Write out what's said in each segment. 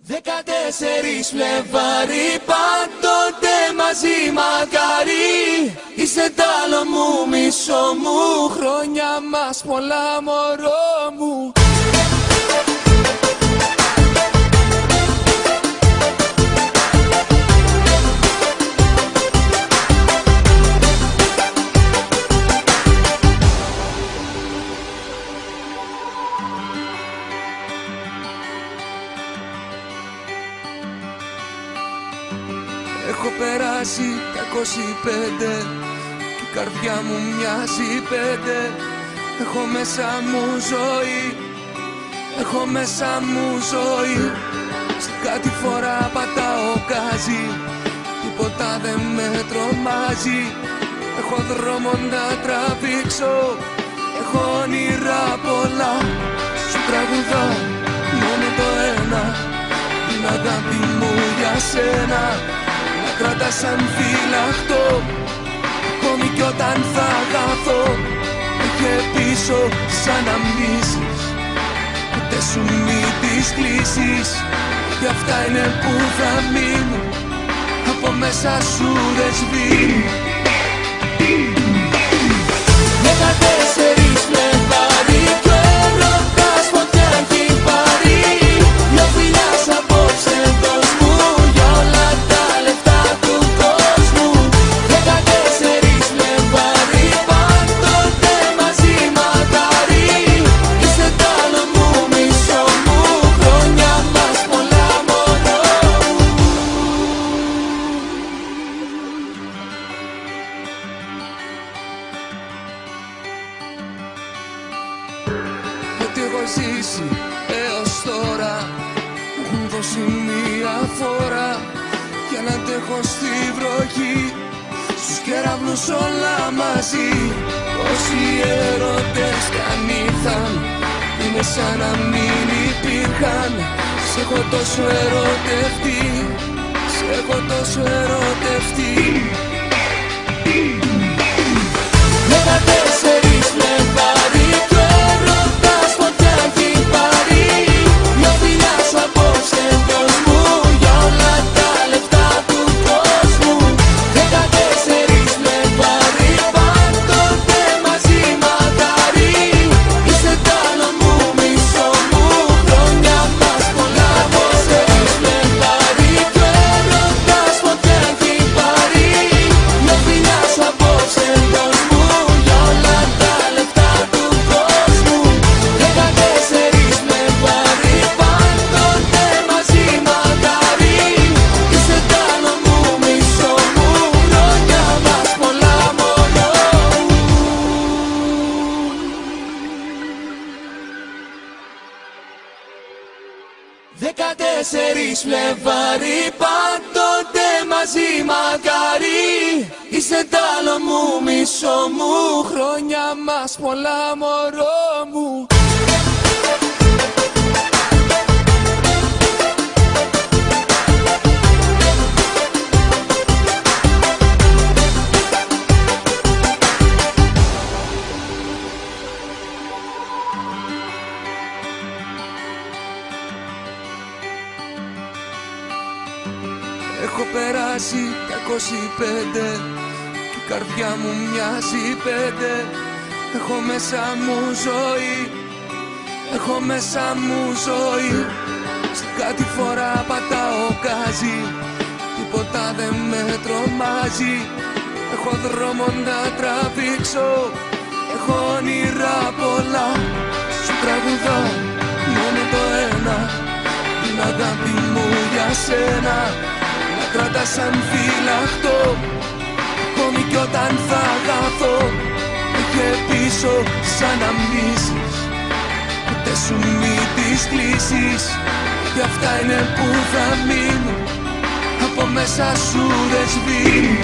14 Φλεβάρι, πάντοτε μαζί μακάρι. Είσαι τ' άλλο μου, μισό μου, χρόνια μας πολλά μωρό μου. Έχω περάσει τα 25 και η καρδιά μου μοιάζει 5. Έχω μέσα μου ζωή, έχω μέσα μου ζωή. Σε κάτι φορά πατάω γκάζι, τίποτα δεν με τρομάζει. Έχω δρόμο να τραβήξω, έχω όνειρα πολλά. Σου τραγουδάω μόνο το ένα, την αγάπη μου για σένα. Να κρατάς σαν φυλαχτό, ακόμη κι όταν θα χαθώ. Και πίσω σαν να μνήσεις, ούτε σου μη τις κλείσεις. Κι αυτά είναι που θα μείνουν, από μέσα σου δεν σβήνουν. 14 Φλεβάρι κι ο έρωτας φωτιά έχει πάρει. Δυο φιλιά απόψε δώσ' μου για όλα τα λεφτά του κόσμου. 14 Φλεβάρι, πάντοτε μαζί μακάρι. Είσαι τ' άλλο μου, μισό μου, χρόνια μας πολλά μωρό μου. Ό,τι έχω ζήσει έως τώρα μου έχουν δώσει μία φορά για να αντέχω στη βροχή, στους κεραυνούς όλα μαζί. Όσοι έρωτες κι αν ήρθαν, είναι σαν να μην υπήρχαν. Σ' έχω τόσο ερωτευτεί, σ' έχω τόσο ερωτευτεί. 14 Φλεβάρι κι ο έρωτας φωτιά έχει πάρει. Δυο φιλιά απόψε δώσ' μου για όλα τα λεφτά του κόσμου. 14 Φλεβάρι, πάντοτε μαζί μακάρι. Είσαι τ' άλλο μου, μισό μου, χρόνια μας πολλά. 14 Φλεβάρι κι ο έρωτας φωτιά έχει πάρει. Δυο φιλιά απόψε δώσ' μου για όλα τα λεφτά του κόσμου. 14 Φλεβάρι, πάντοτε μαζί μακάρι. Είσαι τ' άλλο μου, μισό μου, χρόνια μας πολλά μωρό μου. 14 Φλεβάρι, πάντοτε μαζί μακάρι. Είσαι τ' άλλο μου, μισό μου, χρόνια μας πολλά μωρό μου. Έχω περάσει τα 25 και η καρδιά μου μοιάζει 5. Έχω μέσα μου ζωή, έχω μέσα μου ζωή. Σε κάτι φορά πατάω γκάζι, τίποτα δεν με τρομάζει. Έχω δρόμο να τραβήξω, έχω όνειρα πολλά. Σου τραγουδάω μόνο το ένα, την αγάπη μου για σένα. Να κρατάς σαν φυλαχτό, ακόμη κι όταν θα χαθώ. Και πίσω σαν να μνήσεις, ούτε σου μη τις κλείσεις. Κι αυτά είναι που θα μείνουν, από μέσα σου δεν σβήνουν.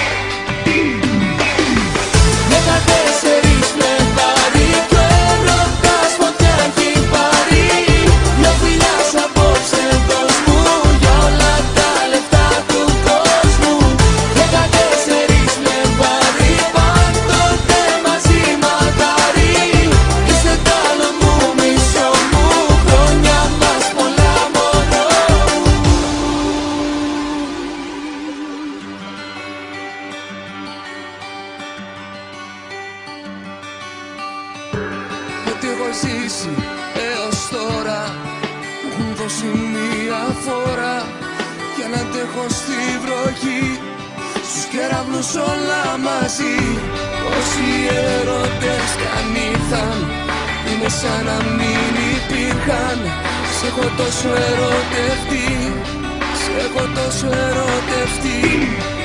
14 Φλεβάρι κι ο έρωτας φωτιά έχει πάρει. Δυο φιλιά απόψε δώσ' μου για όλα τα λεφτά του κόσμου. 14 Φλεβάρι, πάντοτε μαζί μακάρι. Είσαι τ' άλλο μου, μισό μου, χρόνια μας πολλά μωρό μου. περάσει έως τώρα. Μου έχουν δώσει μία φορά για να αντέχω στη βροχή. Στους κεραυνούς όλα μαζί. Όσοι έρωτες κι αν ήρθαν είναι σαν να μην υπήρχαν. Σ' έχω τόσο ερωτευτεί, σ' έχω τόσο ερωτευτεί.